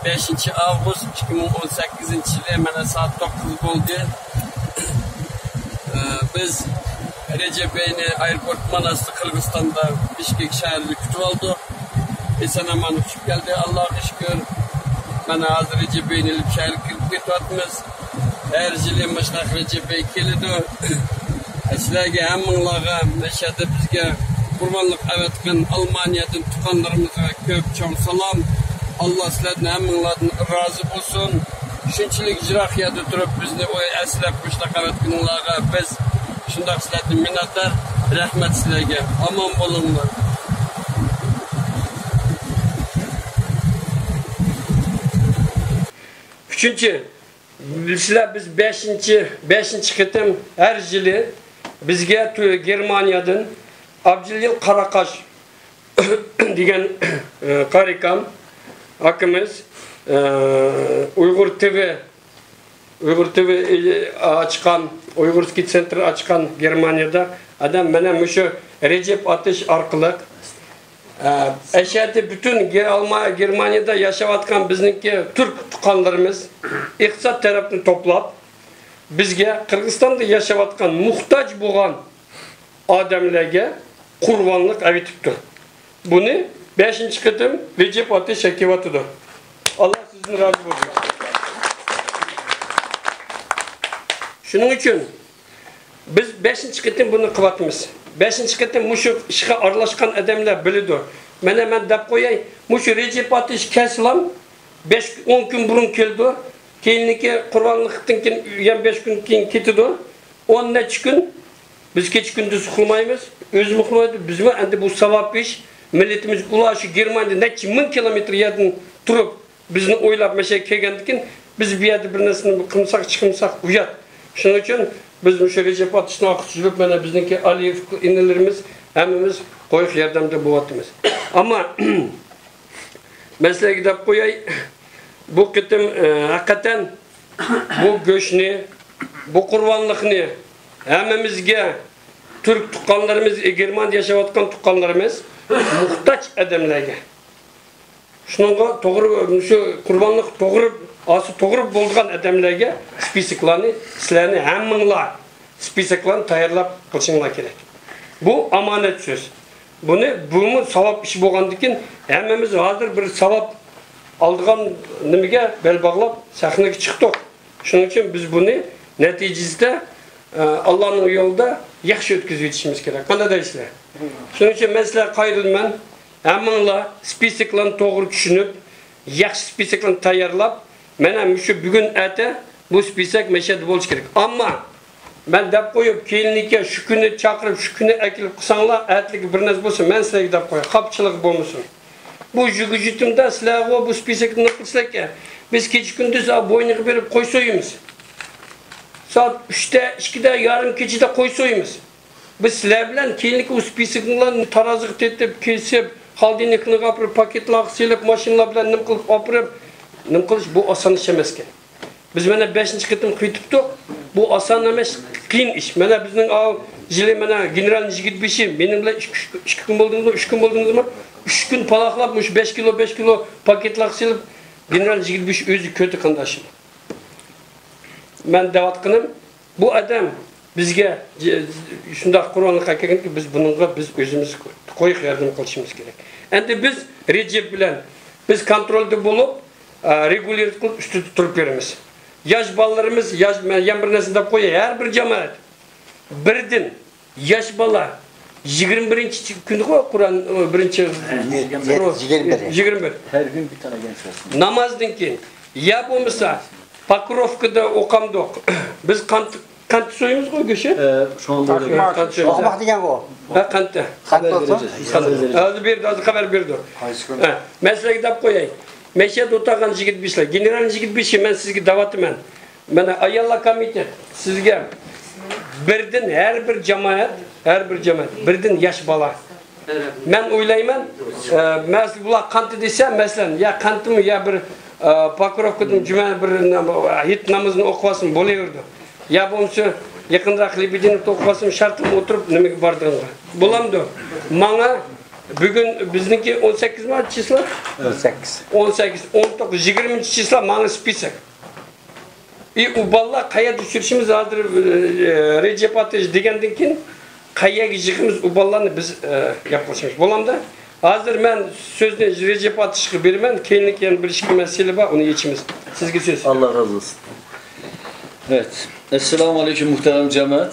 5 Ağustos 2018 yılı mana saat 9 oldu. Biz Recep Bey'ni aeroport manası Kırgızistan'da Bishkek şehirde kütüp aldık. Esen aman uçup geldi. Allah'a şükür. Mana hazır Recep Bey'ni ilip şehir kirip getyapmiz. Her yılı maşnaq Recep Bey kelidi. Sizlarga hammalarga Meşhede bizga qurbanlik avatgan Almaniyadan tuqqanlarimizga ko'p cho'ng salom. Allah sizlardan hammalardan rozi bo'lsin. Shunchalik ijrohiyada turib bizni aslab qo'shnoq avatganlarga biz shundoq sizlardan minnatdor. Rahmat sizlarga. Omon bo'linglar. Üçüncü, sizlar biz 5. qitim her yılı bizge Germaniyadan Abdülil Karakaş degan qarikam akimiz Uyghur TV açkan, Uygurski Center açkan Germaniyada adam bana müşü Recep Ateş arqılıq eşyatı bütün Germaniyada yaşavatkan bizninki Türk tuqqanlarımız iqtisat tarafını toplap bizge Kırgızistan'da yaşavatkan muhtaç bo'lgan adamlarga qurbanlik avitibdir. Bunu 5. qitim Recep Ateş akivatıdır. Allah sizin razı olsun. Şunun için biz 5. qitim bunu qilyapmiz. 5. qitim mushu ishga aralashgan adamlar biladi. Mana men deb qo'yay, mushu Recep Ateş kesilam 5-10 kun burun keldi. Keyinki qurbanlikdan keyin 25 kun keyin ketdi. 10 necha kun biz keç gündüz uxlamaymiz. Özüm uxlamaydı. Bizme endi bu savap iş. Milletimiz ulaşı Germaniyada necha 1000 kilometr yerden turup bizni oylap meşe kelgandikin biz bu yerda bir narsani qilsak chiqimsak uyat. Shuning uchun biz mushu Recep Ateshni oqitib mana bizniki Aliyev inilerimiz hammamiz qo'yiq yordamda bo'lyapmiz. Ammo meselega deb qo'yay, bu qitim haqiqatan bu go'shtni, bu qurbanlikni hammamizga Türk tuqqanlarımız, Germaniyada yaşayotgan tuqqanlarımız muhtaç adamlarga. Shunga to'g'ri shu qurbanlik to'g'ri bo'lgan adamlarga spisaklarni sizlarni hammanglar spisaklarni tayyorlab qilishinglar kerak. Bu omonat so'z. Buni savab ish bo'lgandikin hammamiz hozir bir savab oldigan nimaga bel bog'lab sahnaga chiqdik. Shuning uchun biz buni natijasida Allah'ın yolda yaxshi o'tkazib yetishimiz kerak. Qanday deysizlar? Shuning uchun men sizlarga qayrilman. Hammanglar spisaklarni to'g'ri tushunib, yaxshi spisaklarni tayyorlab, mana shu bugun ata bu spisak mashhad bo'lish kerak. Ammo men deb qo'yib, kelinlikka shu kuni chaqirib, shu kuni akilib qilsanglar, atligi bir narsa bo'lsa, men sizlarga deb qo'yay, qapchilik bo'lmasin. Bu jugujutimda sizlarga bu spisakni qilsak-a, biz kecha kunduz bo'yniga berib qo'y so'yimiz. Saat 3'te, 2'de, yarım keçide qo'y so'yimiz. Biz sizlar bilan keyingi u spisaklarni taroziga tetib, kesib, xolodilnikni qapirib, paketlarga silib, mashinalar bilan nim qilib opirib, nim qilish bu oson ish emas ekan. Biz mana 5. qitim qaytibdik. Bu oson emas, qiyin ish. Mana bizning yili mana general Jigitbeshi men bilan 2 kun bo'ldingizmi, 3 kun bo'ldingizmi? 3 kun palaqlab, 5 kilo paketlarga silib, general Jigitbeshi o'zi ko'ti qandashim. Men davatqanim bu adam bizga shunday qurbanlikqa kelganki biz buningga biz o'zimiz qo'yiq yordam qilishimiz kerak. Endi biz Recep bilan biz kontrolda bo'lib, reguliar qilib ustida turib beramiz. Yosh bolalarimiz, men bir narsa deb qo'yay, har bir jamoat birdan yosh bola 21-kuni Qur'on 21. Her gün bir tane genç olsun. Namazdan keyin ya bo'lmasa Pakrovkada o'qamdik. Biz qant so'yimiz qo'y go'sht. Şu anda öyle. O'qmoq degan bu. Ha, qantda. Haber vereceğiz. Hozir berdi, hozir xabar berdi. Ha, men sizlarga deb qo'yay. Meshhad o'tagan Jigitbeshlar, general Jigitbeshi men sizga da'vatman. Mana ayollar komitet sizga birdan har bir jamoat birdan yosh bola. Men o'ylayman, men bular qanti desa, masalan, ya qantimi ya bir Pakrovkadan juma bir hit namozini o'qivasin bo'laverdi. Ya bo'lmasa yaqinroq libidini o'qivasin shartim o'tirib nimaga bordilar. Bo'lamdi. Menga bugun bizniki 18 mart chislo? 18. 18, 19 20 числа mani spisak. U balla kaya düşürüşümüz hazır Recep Ateş degenden keyin kayaga yig'imiz u ballani biz yapmışız. Bolamda hazır ben sözünü Recep Ateş'e bermen, keyin bir işki mesele var, onu geçimiz. Sizge söz. Allah razı olsun. Evet. Esselamu Aleyküm muhterem cemaat.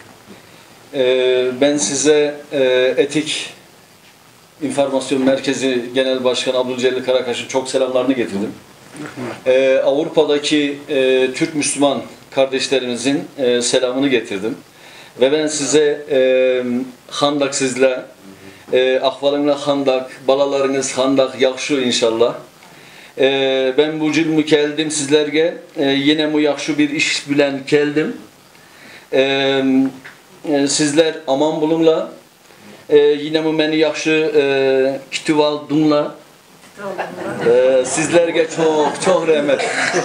Ben size Etik İnformasyon Merkezi Genel Başkanı Abdülcelil Karakaş'ın çok selamlarını getirdim. Avrupa'daki Türk Müslüman kardeşlerimizin selamını getirdim. Ve ben size handak sizle, ahvalınla handak, balalarınız handak yakşı inşallah. Ben bu cil geldim sizlerge, yine bu yakşı bir iş bilen geldim. Sizler aman bulunla, yine bu beni yakşı kitival dunla. Sizlerge çok rahmet.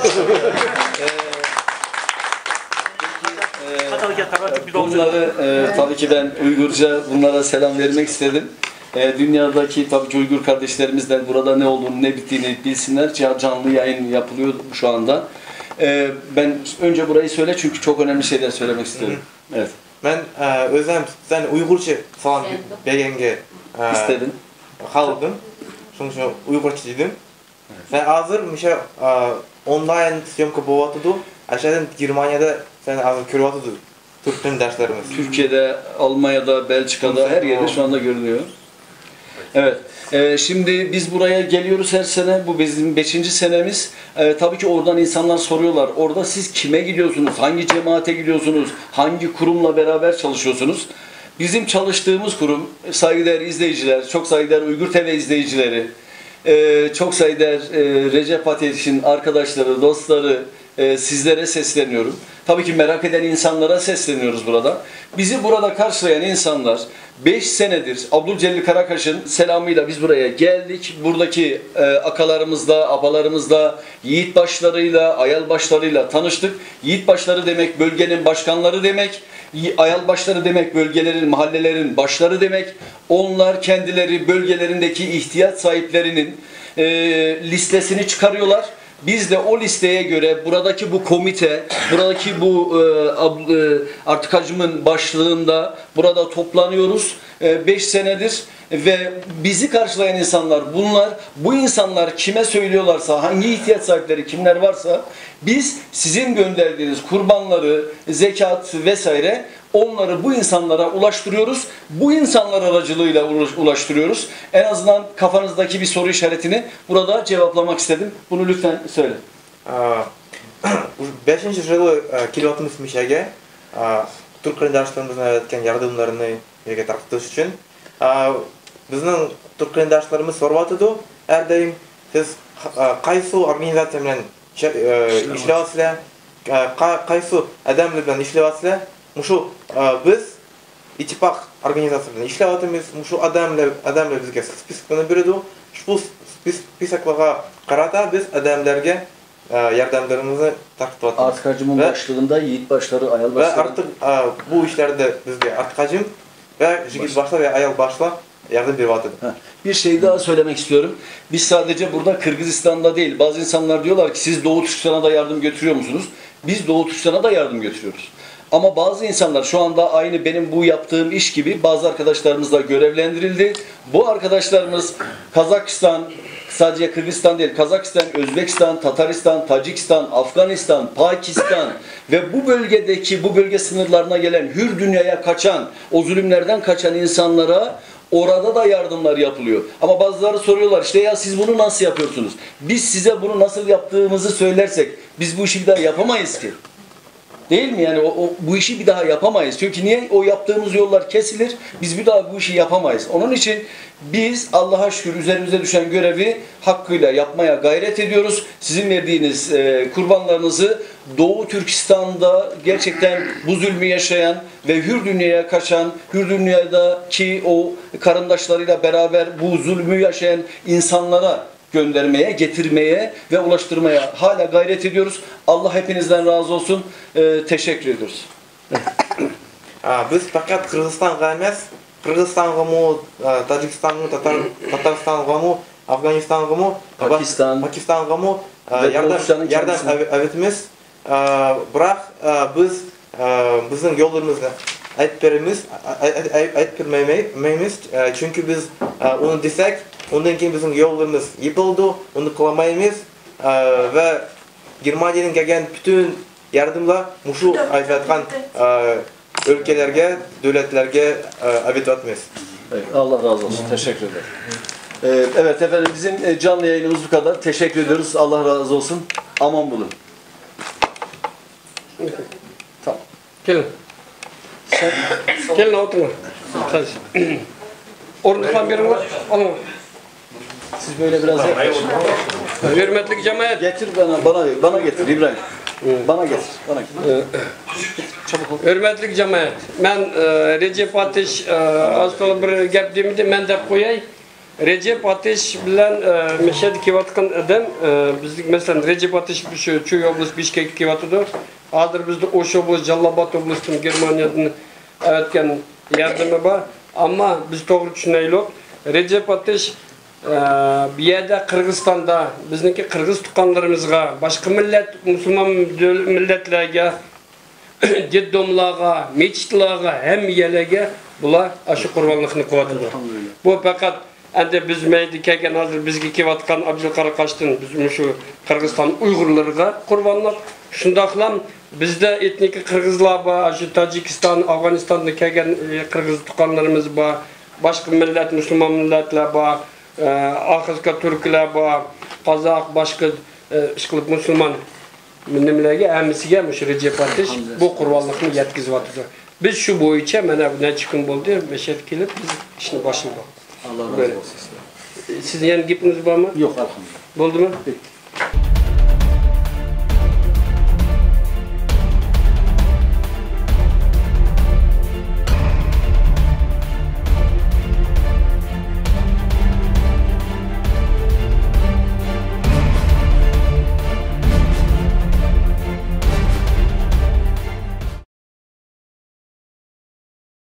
Bunları tabii ki ben Uygurca bunlara selam vermek istedim. Dünyadaki tabii ki Uygur kardeşlerimizden burada ne olduğunu ne bittiğini bilsinler. Canlı yayın yapılıyor şu anda. Ben önce burayı söyle çünkü çok önemli şeyler söylemek istiyorum. Evet. Ben özüm sen Uygurca salam bergenge İstedim. kaldım. Çünkü Uygurca dedim. Sen hazır mişe online syomka bovatıdı. Aşağıdan Germanya'da sen hazır körüvatıdı. Türk film derslerimiz. Türkiye'de, Almanya'da, Belçika'da her yerde şu anda görünüyor. Evet. Şimdi biz buraya geliyoruz her sene. Bu bizim 5. senemiz. Tabii ki oradan insanlar soruyorlar. Orada siz kime gidiyorsunuz? Hangi cemaate gidiyorsunuz? Hangi kurumla beraber çalışıyorsunuz? Bizim çalıştığımız kurum, saygıdeğer izleyiciler, çok saygıdeğer Uygur TV izleyicileri, çok saygıdeğer Recep Ateş'in arkadaşları, dostları, sizlere sesleniyorum. Tabii ki merak eden insanlara sesleniyoruz burada. Bizi burada karşılayan insanlar 5 senedir Abdülcelil Karakaş'ın selamıyla biz buraya geldik. Buradaki akalarımızla, abalarımızla, yiğit başlarıyla, ayal başlarıyla tanıştık. Yiğit başları demek bölgenin başkanları demek. Ayal başları demek bölgelerin, mahallelerin başları demek. Onlar kendileri bölgelerindeki ihtiyaç sahiplerinin listesini çıkarıyorlar. Biz de o listeye göre buradaki bu komite, buradaki bu artık hacımın başlığında burada toplanıyoruz. 5 senedir ve bizi karşılayan insanlar bunlar. Bu insanlar kime söylüyorlarsa, hangi ihtiyaç sahipleri kimler varsa biz sizin gönderdiğiniz kurbanları, zekat vesaire onları bu insanlara ulaştırıyoruz. Bu insanlar aracılığıyla ulaştırıyoruz. En azından kafanızdaki bir soru işaretini burada cevaplamak istedim. Bunu lütfen söyle. 5. жылы келіватырмыз Мишаға. Түрк қарындаштарымыздың еткен жардымларыны елге тарқытыш үшін. Біздің түрк қарындаштарымыз сұрап әрдайым сіз қайсы организация менен иштеп қайсы адам менен иштеп атсыздар? Мушу biz ittifak organizasyasında işlevatımız, muşu adamlar bizge spiskini beredi. Bu spisklara karata biz adamlarga yardımlarımızı takip ettik. Artık hacımın başlığında yiğit başları, ayal başları. Ve artık bu işlerde bizge artık hacım ve yiğit başlar ve ayal başlar yardım berip Bir şey daha söylemek istiyorum. Biz sadece burada Kırgızistan'da değil, bazı insanlar diyorlar ki siz Doğu Türkistan'a da yardım götürüyor musunuz? Biz Doğu Türkistan'a da yardım götürüyoruz. Ama bazı insanlar şu anda aynı benim bu yaptığım iş gibi bazı arkadaşlarımız da görevlendirildi. Bu arkadaşlarımız Kazakistan, sadece Kırgızistan değil, Kazakistan, Özbekistan, Tataristan, Tacikistan, Afganistan, Pakistan ve bu bölgedeki, bu bölge sınırlarına gelen, hür dünyaya kaçan, o zulümlerden kaçan insanlara orada da yardımlar yapılıyor. Ama bazıları soruyorlar işte ya siz bunu nasıl yapıyorsunuz? Biz size bunu nasıl yaptığımızı söylersek biz bu işi bir daha yapamayız ki. Değil mi? Yani bu işi bir daha yapamayız. Çünkü niye? O yaptığımız yollar kesilir. Biz bir daha bu işi yapamayız. Onun için biz Allah'a şükür üzerimize düşen görevi hakkıyla yapmaya gayret ediyoruz. Sizin verdiğiniz kurbanlarınızı Doğu Türkistan'da gerçekten bu zulmü yaşayan ve hür dünyaya kaçan, hür dünyadaki o karındaşlarıyla beraber bu zulmü yaşayan insanlara göndermeye, getirmeye ve ulaştırmaya hala gayret ediyoruz. Allah hepinizden razı olsun. Teşekkür ediyoruz. Biz fakat Kırgızistan'a emas, Kırgızistan'a mı, Tacikistan'a mı, Tataristan'a mı Afganistan'a mı, Pakistan'a mı yardım etmemiz. Bırak biz bizim yollarımızda ayıtpermeyiz. Çünkü biz onu desek, ondan keyin bizim yollarımız yıpıldı, onu kılamayız ve Germaniyadan gelgen bütün yardımla muşu ayıtkan ülkelerge, devletlerge ayıtmayız. Evet, Allah razı olsun. Teşekkür ederim. Evet efendim bizim canlı yayınımız bu kadar. Teşekkür ediyoruz. Allah razı olsun. Aman bulun. Tamam. Gelin. Gelin oturun. Orada bir var. Alın. Siz böyle biraz yaklaşın. Hürmetli cemaat. Getir bana getir İbrahim. Bana getir. Çabuk ol. Hürmetli cemaat. Ben Recep Ateş az sonra bir gap demedi. Ben de koyay. Recep Ateş bilen meşhedi kivatkan adam. Bizlik mesela Recep Ateş şu Çuy Oblast Bişkek kivatıdır. Hazır bizde Oş Oblast, Jallabat Oblast'ın Germaniyadan ötken yardımı var. Ama biz doğru düşüneyilik. Recep Ateş bir yerde Kırgızistan'da bizdeki Kırgız tukanlarımızga, başka millet, Müslüman milletlerge, Geddomlarga, meçitlarga, hem yerlerge bular aşı kurbanlıkını kıvatıdır. Bu fakat endi biz meydi kelgen hazır bizge kevatkan Abdülkarakaş'tın bizim şu Kırgızistan Uygurlarga kurbanlık. Şundaklam bizde etnik Kırgızlar var, şu Tacikistan, Afganistan'da kelgen Kırgız tukanlarımız var, başka millet, Müslüman milletler var. Akızka Türkler var, Kazak, başka ışkılıp Müslüman nimelerge emisiga mush Recep Ateş bu kurbanlıkni yetkizib atıdı. Biz şu boyunca mana necha kun bo'ldi, meshet kelib biz ishni boshladik. Allah razı olsun. Sizning yana gapingiz bormi? Yo'q, alhamdulillah. Bo'ldimi? Peki.